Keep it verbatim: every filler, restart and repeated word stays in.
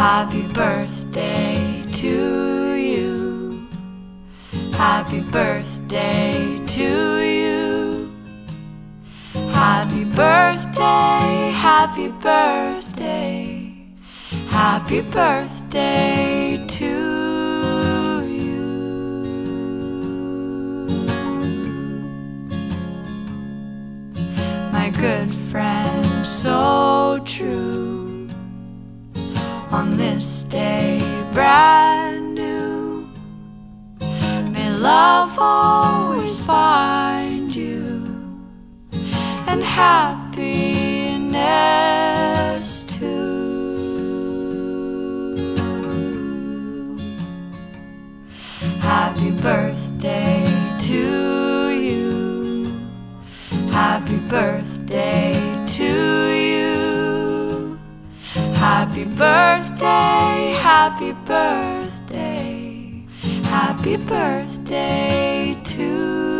Happy birthday to you. Happy birthday to you. Happy birthday, happy birthday, happy birthday to you. My good friend, so true, on this day brand new, may love always find you, and happiness too. Happy birthday to you. Happy birthday to you. Happy birthday, happy birthday, happy birthday to you.